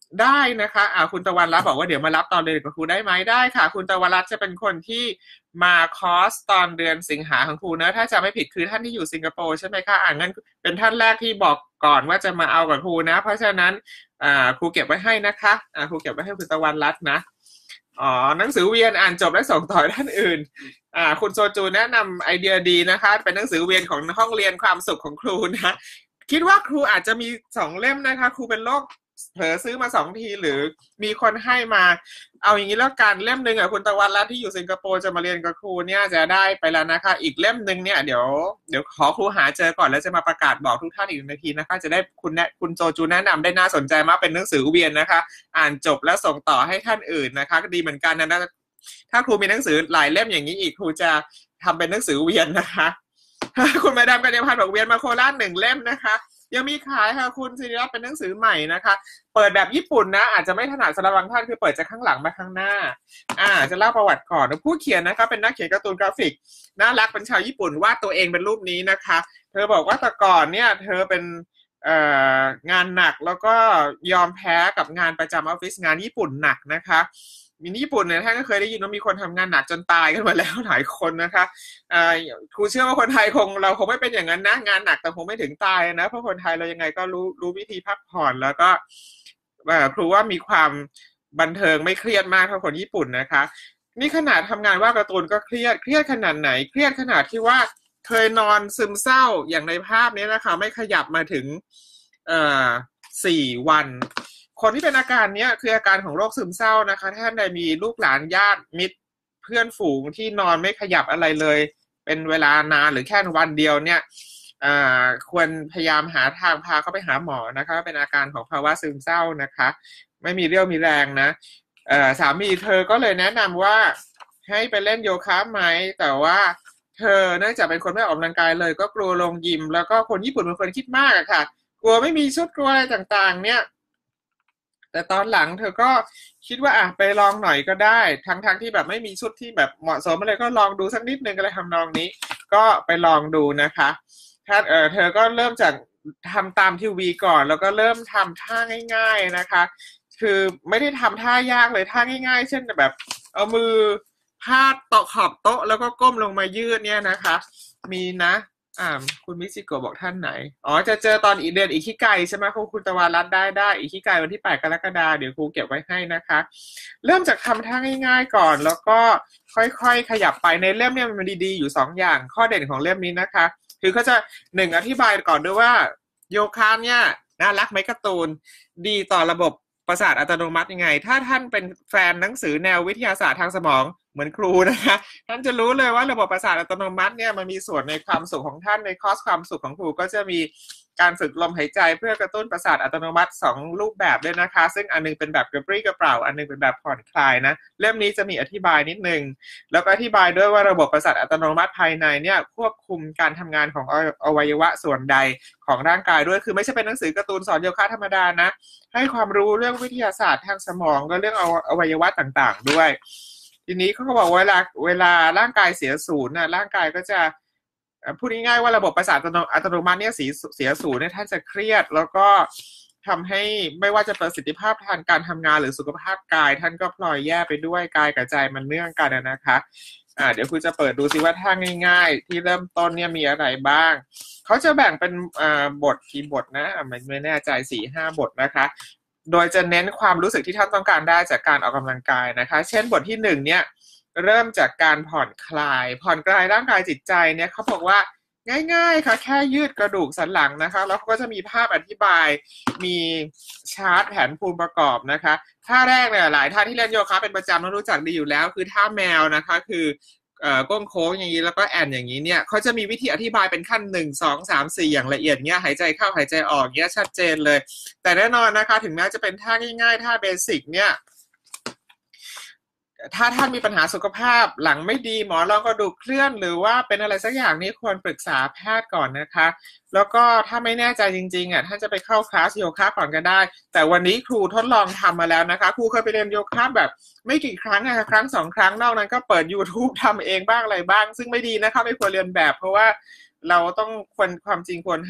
ได้นะคะอ่าคุณตะวันรัตน์บอกว่าเดี๋ยวมารับตอนเรียนกับครูได้ไหมได้ค่ะคุณตะวันรัตน์จะเป็นคนที่มาคอร์สตอนเดือนสิงหาของครูเนอะถ้าจะไม่ผิดคือท่านที่อยู่สิงคโปร์ใช่ไหมคะอ่างั้นเป็นท่านแรกที่บอกก่อนว่าจะมาเอากับครูนะเพราะฉะนั้นอ่าครูเก็บไว้ให้นะคะอ่าครูเก็บไว้ให้คุณตะวันรัตน์นะอ๋อหนังสือเวียนอ่านจบและส่งต่อท่านอื่นอ่าคุณโซจูแนะนำไอเดียดีนะคะเป็นหนังสือเวียนของห้องเรียนความสุขของครูนะคิดว่าครูอาจจะมีสองเล่มนะคะครูเป็นโรคเผลอซื้อมาสองทีหรือมีคนให้มาเอาอย่างนี้แล้วกันเล่มหนึ่งอ่ะคุณตะวันรัตน์ที่อยู่สิงคโปร์จะมาเรียนกับครูเนี่ยจะได้ไปแล้วนะคะอีกเล่มหนึ่งเนี่ยเดี๋ยวเดี๋ยวขอครูหาเจอก่อนแล้วจะมาประกาศบอกทุกท่านอีกหนึ่งนาทีนะคะจะได้คุณแนะคุณโจจูแนะนำได้น่าสนใจมากเป็นหนังสือเวียนนะคะอ่านจบแล้วส่งต่อให้ท่านอื่นนะคะก็ดีเหมือนกันนะถ้าครูมีหนังสือหลายเล่มอย่างนี้อีกครูจะทำเป็นหนังสือเวียนนะคะคุณแม่ดำกัญญาพันธ์บอกเวียนมาโคราชหนึ่งเล่มนะคะยังมีขายค่ะคุณศิริรัตน์เป็นหนังสือใหม่นะคะเปิดแบบญี่ปุ่นนะอาจจะไม่ถนัดสำหรับบางท่านคือเปิดจากข้างหลังมาข้างหน้าอ่าจะเล่าประวัติก่อนผู้เขียนนะคะเป็นนักเขียนการ์ตูนกราฟิกน่ารักเป็นชาวญี่ปุ่นวาดตัวเองเป็นรูปนี้นะคะเธอบอกว่าแต่ก่อนเนี่ยเธอเป็นเอ่องานหนักแล้วก็ยอมแพ้กับงานประจำออฟฟิศงานญี่ปุ่นหนักนะคะมีญี่ปุ่นเนี่ยท่านก็เคยได้ยินว่ามีคนทำงานหนักจนตายกันมาแล้วหลายคนนะคะอ่าครูเชื่อว่าคนไทยคงเราคงไม่เป็นอย่างนั้นนะงานหนักแต่คงไม่ถึงตายนะเพราะคนไทยเรายังไงก็รู้รู้วิธีพักผ่อนแล้วก็ครูว่ามีความบันเทิงไม่เครียดมากเท่าคนญี่ปุ่นนะคะนี่ขนาดทำงานวาดการ์ตูนก็เครียดเครียดขนาดไหนเครียดขนาดที่ว่าเคยนอนซึมเศร้าอย่างในภาพนี้นะคะไม่ขยับมาถึงเอ่อสี่วันคนที่เป็นอาการนี้คืออาการของโรคซึมเศร้านะคะถ้าท่านใดมีลูกหลานญาติมิตรเพื่อนฝูงที่นอนไม่ขยับอะไรเลยเป็นเวลานานหรือแค่วันเดียวเนี่ยควรพยายามหาทางพาเขาไปหาหมอนะคะเป็นอาการของภาวะซึมเศร้านะคะไม่มีเรี่ยวมีแรงนะสามีเธอก็เลยแนะนำว่าให้ไปเล่นโยคะไหมแต่ว่าเธอเนื่องจากเป็นคนไม่ออกกำลังกายเลยก็กลัวลงยิมแล้วก็คนญี่ปุ่นเป็นคนคิดมากอะค่ะกลัวไม่มีชุดกลัวอะไรต่างๆเนี่ยแต่ตอนหลังเธอก็คิดว่าอ่ะไปลองหน่อยก็ได้ทั้งๆ ท, ที่แบบไม่มีชุดที่แบบเหมาะสมอะไรก็ลองดูสักนิดนึงอะไรทำนองนี้ก็ไปลองดูนะคะถ้าเออเธอก็เริ่มจากทำตามทีวีก่อนแล้วก็เริ่มทำท่าง่ายๆนะคะคือไม่ได้ทำท่ายากเลยท่าง่ายๆเช่นแบบเอามือพาดโต๊ะขอบโต๊ะแล้วก็ก้มลงมายืดเนี่ยนะคะมีนะอ่าคุณมิซิโกะบอกท่านไหนอ๋อจะเจอตอนอีเดือนอิคิไกใช่ไหมคุณคุณตะวันรัตน์ได้ได้อิคิไกวันที่แปดกรกฎาคมเดี๋ยวครูเก็บไว้ให้นะคะเริ่มจากทำท่าง่ายๆก่อนแล้วก็ค่อยๆขยับไปในเล่มเนี่ยมันดีๆอยู่สองอย่างข้อเด่นของเล่มนี้นะคะคือเขาจะหนึ่งอธิบายก่อนด้วยว่าโยคะเนี่ยน่ารักไหมการ์ตูนดีต่อระบบประสาทอัตโนมัติยังไงถ้าท่านเป็นแฟนหนังสือแนววิทยาศาสตร์ทางสมองเหมือนครูนะคะท่านจะรู้เลยว่าระบบประสาทอัตโนมัติเนี่ยมันมีส่วนในความสุขของท่านในคอร์สความสุขของครูก็จะมีการฝึกลมหายใจเพื่อกระตุ้นประสาทอัตโนมัติสองรูปแบบด้วยนะคะซึ่งอันนึงเป็นแบบกระปรี้กระเปร่าอันนึงเป็นแบบผ่อนคลายนะเล่มนี้จะมีอธิบายนิดนึงแล้วก็อธิบายด้วยว่าระบบประสาทอัตโนมัติภายในเนี่ยควบคุมการทำงานของอวัยวะส่วนใดของร่างกายด้วยคือไม่ใช่เป็นหนังสือการ์ตูนสอนโยคะธรรมดานะให้ความรู้เรื่องวิทยาศาสตร์ทางสมองและเรื่องอวัยวะต่างๆด้วยทีนี้เขาก็บอกว่าเวลาเวลาร่างกายเสียศูนย์นะร่างกายก็จะพูดง่ายๆว่าระบบประสาทอัตโนมัติเนี่ยเสียศูนย์เนี่ยท่านจะเครียดแล้วก็ทำให้ไม่ว่าจะประสิทธิภาพทางการทำงานหรือสุขภาพกายท่านก็พลอยแย่ไปด้วยกายกับใจมันเนื่องกันนะคะอ่าเดี๋ยวคุณจะเปิดดูซิว่าท่าง่ายๆที่เริ่มต้นเนี่ยมีอะไรบ้างเขาจะแบ่งเป็นอ่าบทกี่บทนะไม่ไม่แน่ใจ สี่ห้า บทนะคะโดยจะเน้นความรู้สึกที่ท่านต้องการได้จากการออกกำลังกายนะคะเช่นบทที่หนึ่งเนี่ยเริ่มจากการผ่อนคลายผ่อนคลายร่างกายจิตใจเนี่ยเขาบอกว่าง่ายๆค่ะแค่ยืดกระดูกสันหลังนะคะแล้วก็จะมีภาพอธิบายมีชาร์ตแผนภูมิประกอบนะคะท่าแรกเนี่ยหลายท่านที่เล่นโยคะเป็นประจำต้องรู้จักดีอยู่แล้วคือท่าแมวนะคะคือเอ่อก้มโค้งอย่างนี้แล้วก็แอนอย่างนี้เนี่ยเขาจะมีวิธีอธิบายเป็นขั้นหนึ่ง สอง สาม สี่อย่างละเอียดเนี่ยหายใจเข้าหายใจออกเนี่ยชัดเจนเลยแต่แน่นอนนะคะถึงแม้จะเป็นท่าง่ายๆท่าเบสิกเนี่ยถ้าท่านมีปัญหาสุขภาพหลังไม่ดีหมอรองกระดูกเคลื่อนหรือว่าเป็นอะไรสักอย่างนี้ควรปรึกษาแพทย์ก่อนนะคะแล้วก็ถ้าไม่แน่ใจจริงๆอ่ะท่านจะไปเข้าคลาสโยคะก่อนก็ได้แต่วันนี้ครูทดลองทำมาแล้วนะคะครูเคยไปเรียนโยคะแบบไม่กี่ครั้งนะคะครั้งสองครั้งนอกนั้นก็เปิด YouTube ทำเองบ้างอะไรบ้างซึ่งไม่ดีนะคะไม่ควรเรียนแบบเพราะว่าเราต้องควรความจริงควรให้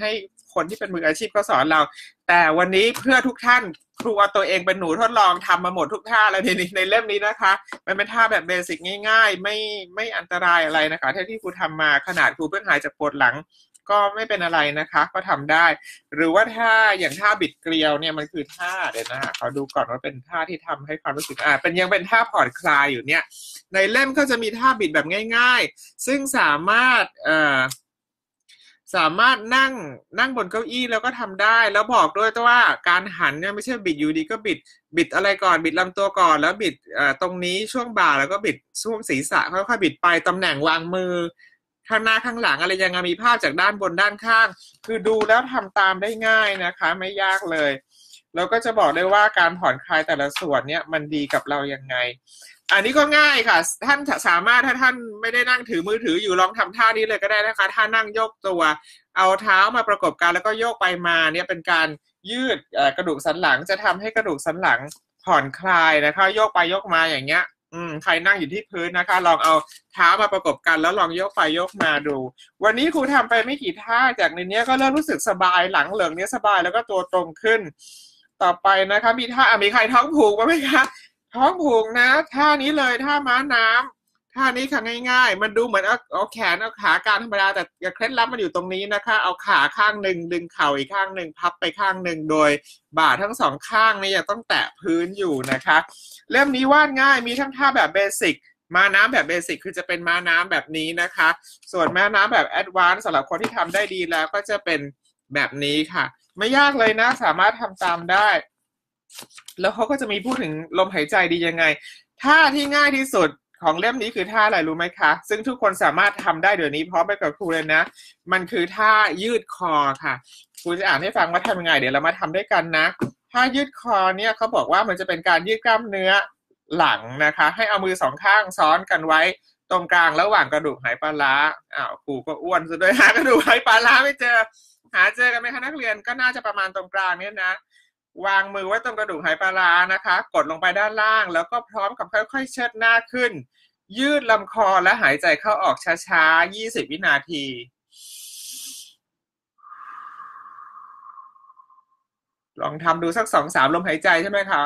คนที่เป็นมืออาชีพเขาสอนเราแต่วันนี้เพื่อทุกท่านครูเอาตัวเองเป็นหนูทดลองทำมาหมดทุกท่าแล้วในในเล่มนี้นะคะมันเป็นท่าแบบเบสิกง่ายๆไม่ไม่อันตรายอะไรนะคะที่ที่ครูทำมาขนาดครูเพิ่งหายจากปวดหลังก็ไม่เป็นอะไรนะคะก็ทำได้หรือว่าท่าอย่างท่าบิดเกลียวเนี่ยมันคือท่าเดี๋ยวนะขอดูก่อนว่าเป็นท่าที่ทำให้ความรู้สึกอ่าเป็นยังเป็นท่าผ่อนคลายอยู่เนี่ยในเล่มก็จะมีท่าบิดแบบง่ายๆซึ่งสามารถเอ่อสามารถนั่งนั่งบนเก้าอี้แล้วก็ทำได้แล้วบอกด้วยว่าการหันเนี่ยไม่ใช่บิดอยู่ดีก็บิดบิดอะไรก่อนบิดลำตัวก่อนแล้วบิดเอ่อตรงนี้ช่วงบ่าแล้วก็บิดช่วงศีรษะค่อยๆบิดไปตำแหน่งวางมือข้างหน้าข้างหลังอะไรยังไงมีภาพจากด้านบนด้านข้างคือดูแล้วทำตามได้ง่ายนะคะไม่ยากเลยแล้วก็จะบอกได้ว่าการผ่อนคลายแต่ละส่วนเนี่ยมันดีกับเรายังไงอันนี้ก็ง่ายค่ะท่านสามารถถ้าท่านไม่ได้นั่งถือมือถืออยู่ลองทำท่านี้เลยก็ได้นะคะท่านั่งโยกตัวเอาเท้ามาประกบกันแล้วก็โยกไปมาเนี่ยเป็นการยืดกระดูกสันหลังจะทำให้กระดูกสันหลังผ่อนคลายนะคะโยกไปโยกมาอย่างเงี้ยอืมใครนั่งอยู่ที่พื้นนะคะลองเอาเท้ามาประกบกันแล้วลองโยกไปโยกมาดูวันนี้ครูทำไปไม่กี่ท่าจากในนี้ก็เริ่มรู้สึกสบายหลังเหลืองเนี้ยสบายแล้วก็ตัวตรงขึ้นต่อไปนะคะมีท่ามีใครท้องผูกบ้างไหมคะท้องผูกนะท่านี้เลยท่าม้าน้ำท่านี้ค่ะง่ายๆมันดูเหมือนเอาเอาแขนเอาขากางธรรมดาแต่เคล็ดลับมันอยู่ตรงนี้นะคะเอาขาข้างหนึ่งดึงเข่าอีกข้างหนึ่งพับไปข้างหนึ่งโดยบ่าทั้งสองข้างนี่ยังต้องแตะพื้นอยู่นะคะเล่มนี้วาดง่ายมีทั้งท่าแบบเบสิกม้าน้ำแบบเบสิกคือจะเป็นม้าน้ำแบบนี้นะคะส่วนม้าน้ำแบบแอดวานซ์สำหรับคนที่ทำได้ดีแล้วก็จะเป็นแบบนี้ค่ะไม่ยากเลยนะสามารถทำตามได้แล้วเขาก็จะมีพูดถึงลมหายใจดียังไงท่าที่ง่ายที่สุดของเล่มนี้คือท่าอะไรรู้ไหมคะซึ่งทุกคนสามารถทำได้เดี๋ยวนี้พร้อมไปกับครูเลยนะมันคือท่ายืดคอค่ะครูจะอ่านให้ฟังว่าทำยังไงเดี๋ยวเรามาทำด้วยกันนะท่ายืดคอเนี่ยเขาบอกว่ามันจะเป็นการยืดกล้ามเนื้อหลังนะคะให้เอามือสองข้างซ้อนกันไว้ตรงกลางระหว่างกระดูกไหปลาร้าอ้าวครูก็อ้วนซะด้วยหากระดูกไหปลาร้าไม่เจอหาเจอกันไหมคะนักเรียนก็น่าจะประมาณตรงกลางเนี่ยนะวางมือไว้ตรงกระดูกไหปลาร้านะคะกดลงไปด้านล่างแล้วก็พร้อมกับค่อยๆเชิดหน้าขึ้นยืดลำคอและหายใจเข้าออกช้าๆยี่สิบวินาทีลองทำดูสัก สองถึงสาม ลมหายใจใช่ไหมคะ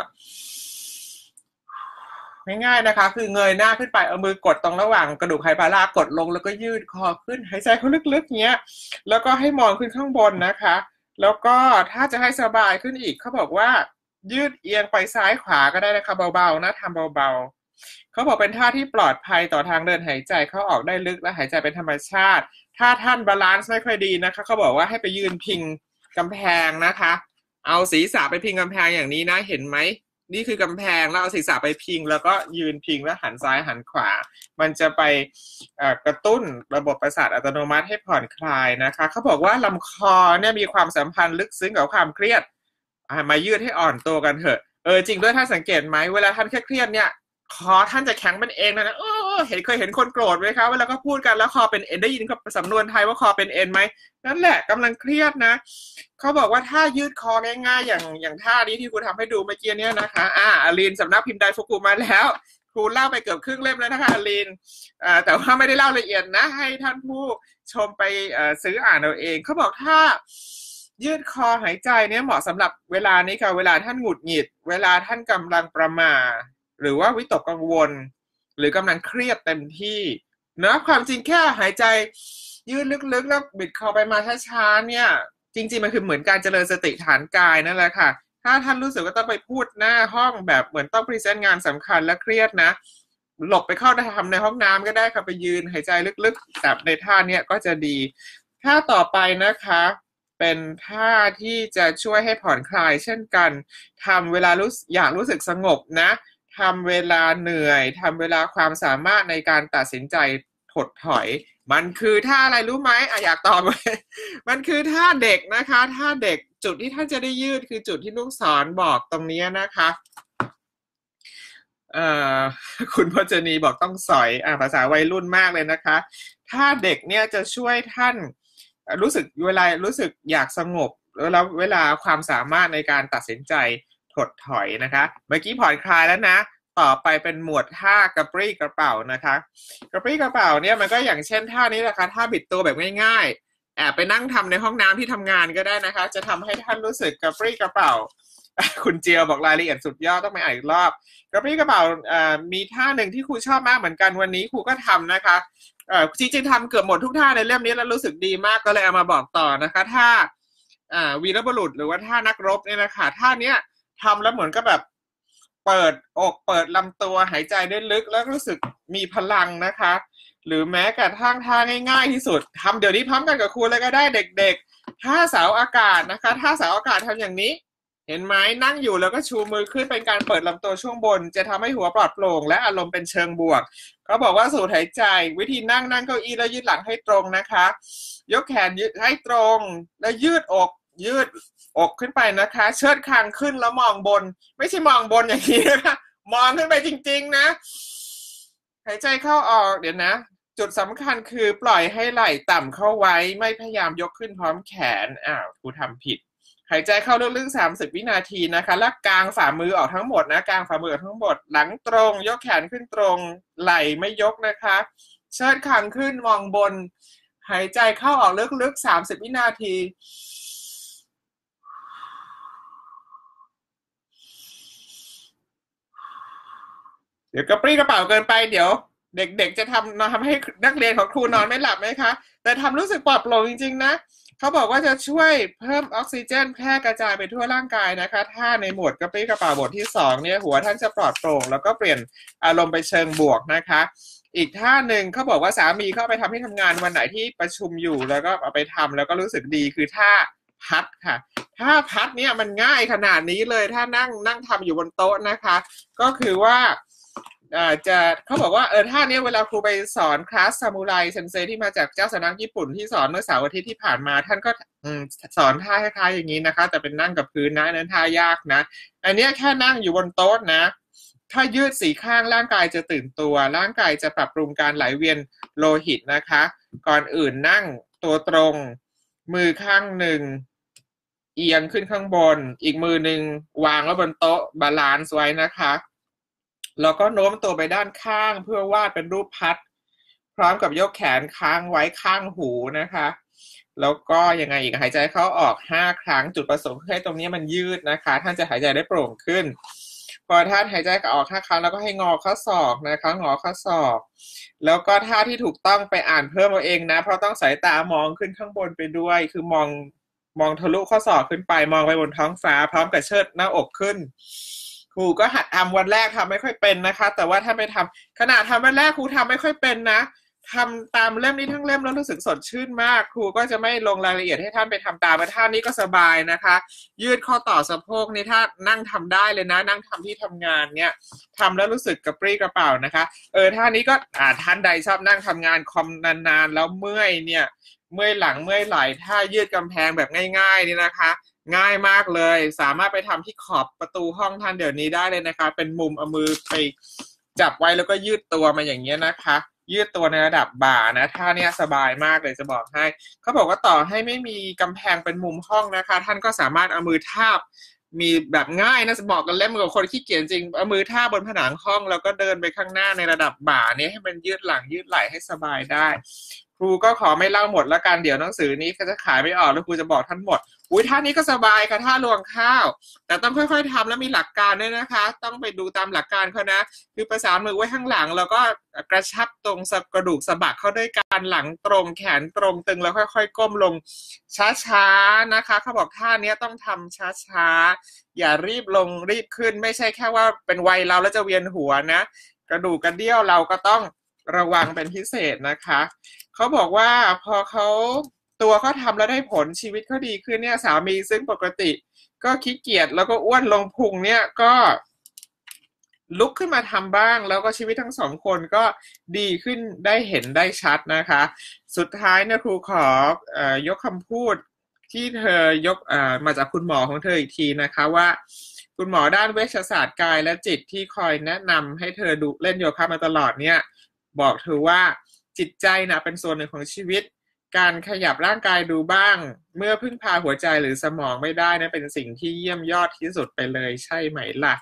ง่ายๆนะคะคือเงยหน้าขึ้นไปเอามือกดตรงระหว่างกระดูกไหปลาร้ากดลงแล้วก็ยืดคอขึ้นหายใจเข้าลึกๆเงี้ยแล้วก็ให้มองขึ้นข้างบนนะคะแล้วก็ถ้าจะให้สบายขึ้นอีกเขาบอกว่ายืดเอียงไปซ้ายขวาก็ได้นะคะเบาๆนะทำเบาๆเขาบอกเป็นท่าที่ปลอดภัยต่อทางเดินหายใจเข้าออกได้ลึกและหายใจเป็นธรรมชาติถ้าท่านบาลานซ์ไม่ค่อยดีนะคะเขาบอกว่าให้ไปยืนพิงกำแพงนะคะเอาศีรษะไปพิงกำแพงอย่างนี้นะเห็นไหมนี่คือกำแพงแล้วเอาศีรษะไปพิงแล้วก็ยืนพิงแล้วหันซ้ายหันขวามันจะไปกระตุ้นระบบประสาทอัตโนมัติให้ผ่อนคลายนะคะเขาบอกว่าลำคอเนี่ยมีความสัมพันธ์ลึกซึ้งกับความเครียดมายืดให้อ่อนตัวกันเถอะเออจริงด้วยท่านสังเกตไหมเวลาท่านเครียดเนี่ยคอท่านจะแข็งเป็นเอ็นนะเออเห็นเคยเห็นคนโกรธไหมคะเวลาก็พูดกันแล้วคอเป็นเอ็นได้ยินสำนวนไทยว่าคอเป็นเอ็นไหมนั่นแหละกำลังเครียดนะเขาบอกว่าถ้ายืดคอง่ายๆอย่างอย่างท่านี้ที่ครูทำให้ดูเมื่อกี้เนี่ยนะคะอ่าอลีนสำนักพิมพ์ไดฟุกุมาแล้วครูเล่าไปเกือบครึ่งเล่มแล้วนะคะอลีนอ่าแต่ว่าไม่ได้เล่าละเอียดนะให้ท่านผู้ชมไปเอ่อซื้ออ่านเอาเองเขาบอกถ้ายืดคอหายใจเนี่ยเหมาะสำหรับเวลานี้ค่ะเวลาท่านหงุดหงิดเวลาท่านกำลังประมาทหรือว่าวิตกกังวลหรือกำลังเครียดเต็มที่นะความจริงแค่หายใจยืดลึกๆแล้วบิดคอไปมาช้าๆเนี่ยจริงๆมันคือเหมือนการเจริญสติฐานกายนั่นแหละค่ะถ้าท่านรู้สึกว่าต้องไปพูดหน้าห้องแบบเหมือนต้องพรีเซนต์งานสำคัญและเครียดนะหลบไปเข้าทำในห้องน้ำก็ได้ค่ะไปยืนหายใจลึกๆแบบในท่านี้ก็จะดีท่าต่อไปนะคะเป็นท่าที่จะช่วยให้ผ่อนคลายเช่นกันทำเวลารู้อยากรู้สึกสงบนะทำเวลาเหนื่อยทำเวลาความสามารถในการตัดสินใจถดถอยมันคือท่าอะไรรู้ไหมอ่ะอยากตอบไหมมันคือท่าเด็กนะคะท่าเด็กจุดที่ท่านจะได้ยืดคือจุดที่ลูกศรบอกตรงนี้นะคะเอ่อคุณพจนีบอกต้องสอยอ่ะภาษาวัยรุ่นมากเลยนะคะท่าเด็กเนี่ยจะช่วยท่านรู้สึกเวลารู้สึกอยากสงบแล้วเวลาความสามารถในการตัดสินใจถดถอยนะคะเมื่อกี้ผ่อนคลายแล้วนะต่อไปเป็นหมวดท่ากระปรี้กระเป๋านะคะกระปรี้กระเป๋าเนี่ยมันก็อย่างเช่นท่านี้แหละค่ะท่าบิดตัวแบบง่ายแอบไปนั่งทำในห้องน้ำที่ทำงานก็ได้นะคะจะทำให้ท่านรู้สึกกระปรี้กระเป๋าคุณเจียวบอกรายละเอียดสุดยอดต้องไปอ่านอีกรอบกระปรี้กระเป๋ามีท่าหนึ่งที่ครูชอบมากเหมือนกันวันนี้ครูก็ทำนะคะจริงๆทำเกือบหมดทุกท่าในเล่มนี้แล้วรู้สึกดีมากก็เลยเอามาบอกต่อนะคะท่าวีรบุรุษหรือว่าท่านักรบเนี่ยนะคะท่าเนี้ยทำแล้วเหมือนกับแบบเปิดอกเปิดลำตัวหายใจได้ลึกแล้วรู้สึกมีพลังนะคะหรือแม้กระทั่งท่าง่ายๆที่สุดทำเดี๋ยวนี้พร้อมกันกับครูเลยก็ได้เด็กๆท่าเสาอากาศนะคะท่าเสาอากาศทำอย่างนี้เห็นไหมนั่งอยู่แล้วก็ชูมือขึ้นเป็นการเปิดลำตัวช่วงบนจะทำให้หัวปลอดโปร่งและอารมณ์เป็นเชิงบวกเขาบอกว่าสูดหายใจวิธีนั่งนั่งเก้าอี้แล้วยืดหลังให้ตรงนะคะยกแขนยืดให้ตรงแล้วยืดอกยืดอกขึ้นไปนะคะเชิดคางขึ้นแล้วมองบนไม่ใช่มองบนอย่างนี้นะคะมองขึ้นไปจริงๆนะหายใจเข้าออกเดี๋ยวนะจุดสำคัญคือปล่อยให้ไหล่ต่ำเข้าไว้ไม่พยายามยกขึ้นพร้อมแขนอ้าวกูทำผิดหายใจเข้าลึกๆสามสิบวินาทีนะคะแล้วกางฝ่ามือออกทั้งหมดนะกางฝ่ามือออกทั้งหมดหลังตรงยกแขนขึ้นตรงไหล่ไม่ยกนะคะเชิดคางขึ้นมองบนหายใจเข้าออกลึกๆสามสิบวินาทีเดี๋ยวกระปรี้กระเป๋าเกินไปเดี๋ยวเด็กๆจะทำทำให้นักเรียนของครูนอนไม่หลับไหมคะแต่ทำรู้สึกปลอดโปร่งจริงๆนะเขาบอกว่าจะช่วยเพิ่มออกซิเจนแพร่กระจายไปทั่วร่างกายนะคะถ้าในหมวดกระปรี้กระเป๋าบทที่สองเนี่ยหัวท่านจะปลอดโปร่งแล้วก็เปลี่ยนอารมณ์ไปเชิงบวกนะคะอีกท่าหนึ่งเขาบอกว่าสามีเข้าไปทำให้ทำงานวันไหนที่ประชุมอยู่แล้วก็เอาไปทำแล้วก็รู้สึกดีคือท่าพัดค่ะท่าพัดเนี่ยมันง่ายขนาดนี้เลยถ้านั่งนั่งทำอยู่บนโต๊ะนะคะก็คือว่าจะเขาบอกว่าเออท่านี้เวลาครูไปสอนคลาสซามูไรเซนเซที่มาจากเจ้าสำนักญี่ปุ่นที่สอนเมื่อเสาร์อาทิตย์ที่ผ่านมาท่านก็สอนท่าคล้ายๆอย่างนี้นะคะแต่เป็นนั่งกับพื้นนะนั้นท่ายากนะอันนี้แค่นั่งอยู่บนโต๊ะนะถ้ายืดสี่ข้างร่างกายจะตื่นตัวร่างกายจะปรับปรุงการไหลเวียนโลหิตนะคะก่อนอื่นนั่งตัวตรงมือข้างหนึ่งเอียงขึ้นข้างบนอีกมือหนึ่งวางไว้บนโต๊ะบาลานซ์ไว้นะคะแล้วก็โน้มตัวไปด้านข้างเพื่อวาดเป็นรูปพัดพร้อมกับยกแขนค้างไว้ข้างหูนะคะแล้วก็ยังไงอีกหายใจเข้าออกห้าครั้งจุดประสงค์ให้ตรงนี้มันยืดนะคะท่านจะหายใจได้โปร่งขึ้นพอท่านหายใจออกห้าครั้งแล้วก็ให้งอข้อศอกนะคะงอข้อศอกแล้วก็ท่าที่ถูกต้องไปอ่านเพิ่มเอาเองนะเพราะต้องสายตามองขึ้นข้างบนไปด้วยคือมองมองทะลุข้อศอกขึ้นไปมองไปบนท้องฟ้าพร้อมกับเชิดหน้าอกขึ้นครูก็หัดทำวันแรกทำไม่ค่อยเป็นนะคะแต่ว่าถ้าไปทำขนาดทำวันแรกครูทำไม่ค่อยเป็นนะทำตามเล่มนี้ทั้งเล่มแล้วรู้สึกสดชื่นมากครูก็จะไม่ลงรายละเอียดให้ท่านไปทำตามท่านี้ก็สบายนะคะยืดข้อต่อสะโพกนี่ถ้านั่งทำได้เลยนะนั่งทำที่ทำงานเนี่ยทำแล้วรู้สึกกระปรี้กระเป๋านะคะเออท่านี้ก็อ่าท่านใดชอบนั่งทำงานคอมนานๆแล้วเมื่อยเนี่ยเมื่อยหลังเมื่อยไหล่ถ้ายืดกำแพงแบบง่ายๆนี่นะคะง่ายมากเลยสามารถไปทำที่ขอบประตูห้องท่านเดี๋ยวนี้ได้เลยนะคะเป็นมุมเอามือไปจับไว้แล้วก็ยืดตัวมาอย่างเงี้ยนะคะยืดตัวในระดับบ่านะท่าเนี้ยสบายมากเลยจะบอกให้เขาบอกว่าต่อให้ไม่มีกำแพงเป็นมุมห้องนะคะท่านก็สามารถเอามือทาบมีแบบง่ายนะบอกกันเล่มกับคนขี้เกียจจริงเอามือทาบบนผนังห้องแล้วก็เดินไปข้างหน้าในระดับบ่านี้ให้มันยืดหลังยืดไหล่ให้สบายได้ครูก็ขอไม่เล่าหมดแล้วกันเดี๋ยวหนังสือนี้ก็จะขายไม่ออกแล้วครูจะบอกท่านหมดอุ้ยท่านี้ก็สบายค่ะท่าลวงข้าวแต่ต้องค่อยๆทำแล้วมีหลักการด้วยนะคะต้องไปดูตามหลักการเขานะคือประสานมือไว้ข้างหลังแล้วก็กระชับตรงกระดูกสะบักเข้าด้วยการหลังตรงแขนตรงตึงแล้วค่อยๆก้มลงช้าๆนะคะเขาบอกท่านี้ต้องทำช้าๆอย่ารีบลงรีบขึ้นไม่ใช่แค่ว่าเป็นวัยเราแล้วจะเวียนหัวนะกระดูกกระเดี่ยวเราก็ต้องระวังเป็นพิเศษนะคะเขาบอกว่าพอเขาตัวเขาทำแล้วได้ผลชีวิตเขาดีขึ้นเนี่ยสามีซึ่งปกติก็ขี้เกียจแล้วก็อ้วนลงพุงเนี่ยก็ลุกขึ้นมาทำบ้างแล้วก็ชีวิตทั้งสองคนก็ดีขึ้นได้เห็นได้ชัดนะคะสุดท้ายเนี่ยครูขอเอ่อยกคำพูดที่เธอยกอ่ามาจากคุณหมอของเธออีกทีนะคะว่าคุณหมอด้านเวชศาสตร์กายและจิตที่คอยแนะนำให้เธอดูเล่นโยคะมาตลอดเนี่ยบอกเธอว่าจิตใจนะเป็นส่วนหนึ่งของชีวิตการขยับร่างกายดูบ้างเมื่อพึ่งพาหัวใจหรือสมองไม่ได้นะเป็นสิ่งที่เยี่ยมยอดที่สุดไปเลยใช่ไหมล่ะ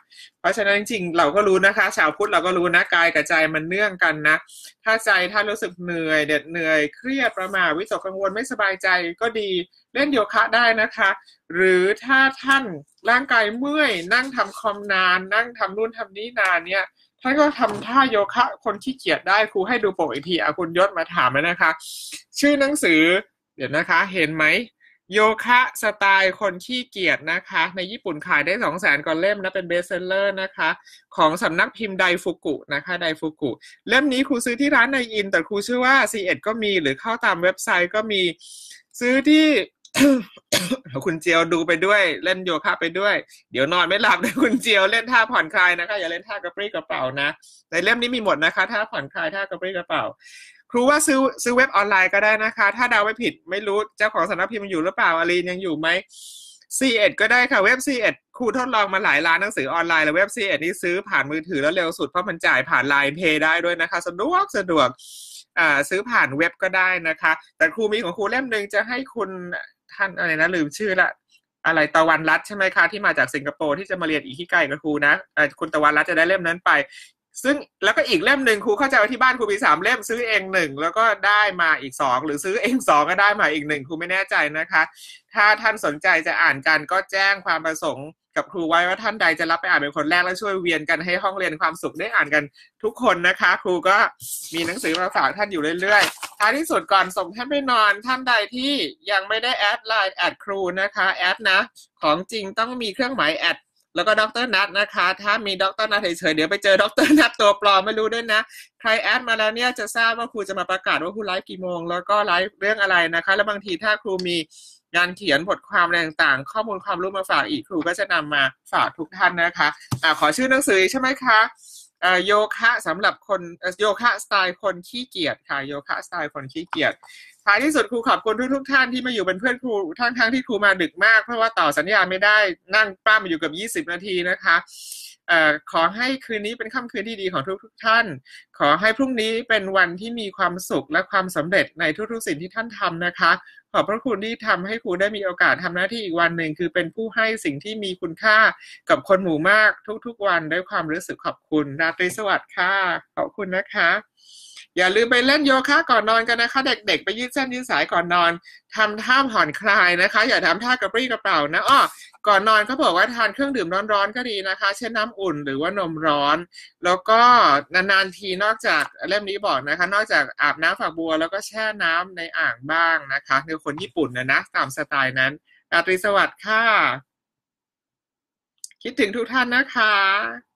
เพราะฉะนั้นจริงๆเราก็รู้นะคะชาวพุทธเราก็รู้นะกายกับใจมันเนื่องกันนะถ้าใจถ้ารู้สึกเหนื่อยเด็ดเหนื่อยเครียดประหม่าวิตกกังวลไม่สบายใจก็ดีเล่นโยคะได้นะคะหรือถ้าท่านร่างกายเมื่อยนั่งทำคอมนานนั่งทำนู่นทำนี่นานเนี่ยท่านก็ทำท่าโยคะคนขี้เกียจได้ครูให้ดูปกอีกทีอ่ะคุณยศมาถามแล้วนะคะชื่อหนังสือเดี๋ยวนะคะเห็นไหมโยคะสไตล์คนขี้เกียจนะคะในญี่ปุ่นขายได้สองแสนกว่าเล่มนะเป็นเบสเซลเลอร์นะคะของสำนักพิมพ์ไดฟุกุนะคะไดฟุกุเล่มนี้ครูซื้อที่ร้านในอินแต่ครูเชื่อว่า ซี เอ็ด ก็มีหรือเข้าตามเว็บไซต์ก็มีซื้อที่ คุณเจียวดูไปด้วยเล่นโยคะไปด้วยเดี๋ยวนอนไม่หลับนะคุณเจียวเล่นท่าผ่อนคลายนะคะอย่าเล่นท่ากระปรี้กระเป๋านะในเล่มนี้มีหมดนะคะท่าผ่อนคลายท่ากระปรี้กระเป๋าครูว่าซื้อซื้อเว็บออนไลน์ก็ได้นะคะถ้าเดาไม่ผิดไม่รู้เจ้าของสำนักพิมพ์อยู่หรือเปล่าอารีนยังอยู่ไหม ซี เอ็ด ก็ได้ค่ะเว็บ ซี เอ็ด ครูทดลองมาหลายร้านหนังสือออนไลน์แล้วเว็บ ซี เอ็ด นี่ซื้อผ่านมือถือแล้วเร็วสุดเพราะมันจ่ายผ่าน ไลน์ Pay ได้ด้วยนะคะสะดวกสะดวกอ่าซื้อผ่านเว็บก็ได้นะคะแต่ครูมีของครูเล่มนึงจะให้คุณท่านอะไรนะลืมชื่อละอะไรตะวันรัตน์ใช่ไหมคะที่มาจากสิงคโปร์ที่จะมาเรียนอีกที่ไกลกับครูนะคุณตะวันรัตน์จะได้เล่มนั้นไปซึ่งแล้วก็อีกเล่มหนึ่งครูเข้าใจว่าที่บ้านครูมีสามเล่มซื้อเองหนึ่งแล้วก็ได้มาอีกสองหรือซื้อเองสองก็ได้มาอีกหนึ่งครูไม่แน่ใจนะคะถ้าท่านสนใจจะอ่านกันก็แจ้งความประสงค์กับครูไว้ว่าท่านใดจะรับไปอ่านเป็นคนแรกและช่วยเวียนกันให้ห้องเรียนความสุขได้อ่านกันทุกคนนะคะครูก็มีหนังสือมาฝากท่านอยู่เรื่อยๆท้ายที่สุดก่อนส่งท่านไปนอนท่านใดที่ยังไม่ได้แอดไลน์แอดครูนะคะแอดนะของจริงต้องมีเครื่องหมายแอดแล้วก็ดรนัทนะคะถ้ามีดรนัทเฉยๆเดี๋ยวไปเจอดรนัทตัวปลอมไม่รู้ด้วยนะใครแอดมาแล้วเนี่ยจะทราบว่าครูจะมาประกาศว่าครูไลฟ์กี่โมงแล้วก็ไลฟ์เรื่องอะไรนะคะแล้วบางทีถ้าครูมีงานเขียนบทความอะไรต่างๆข้อมูลความรู้มาฝากอีกครูก็จะนำมาฝากทุกท่านนะคะอ่าขอชื่อหนังสือใช่ไหมคะโยคะสำหรับคนโยคะสไตล์คนขี้เกียจค่ะโยคะสไตล์คนขี้เกียจท้ายที่สุดครูขอบคุณทุกทุกท่านที่มาอยู่เป็นเพื่อนครูทั้งทั้งที่ครูมาดึกมากเพราะว่าต่อสัญญาไม่ได้นั่งป้ามาอยู่กับยี่สิบนาทีนะคะเอ่อขอให้คืนนี้เป็นค่ำคืนที่ดีของทุกทุกท่านขอให้พรุ่งนี้เป็นวันที่มีความสุขและความสำเร็จในทุกๆสิ่งที่ท่านทำนะคะขอบพระคุณที่ทำให้ครูได้มีโอกาสทำหน้าที่อีกวันหนึ่งคือเป็นผู้ให้สิ่งที่มีคุณค่ากับคนหมู่มากทุกๆวันด้วยความรู้สึกขอบคุณราตรีสวัสดิ์ค่ะขอบคุณนะคะอย่าลืมไปเล่นโยคะก่อนนอนกันนะคะเด็กๆไปยืดเส้นยืดสายก่อนนอนทำท่าผ่อนคลายนะคะอย่าทำท่ากระปรี้กระเป๋านะอ้อก่อนนอนเขาบอกว่าทานเครื่องดื่มร้อนๆก็ดีนะคะเช่นน้ำอุ่นหรือว่านมร้อนแล้วก็นานๆทีนอกจากเล่มนี้บอกนะคะนอกจากอาบน้ำฝักบัวแล้วก็แช่น้ำในอ่างบ้างนะคะคือคนญี่ปุ่นนะนะตามสไตล์นั้นราตรีสวัสดิ์ค่ะคิดถึงทุกท่านนะคะ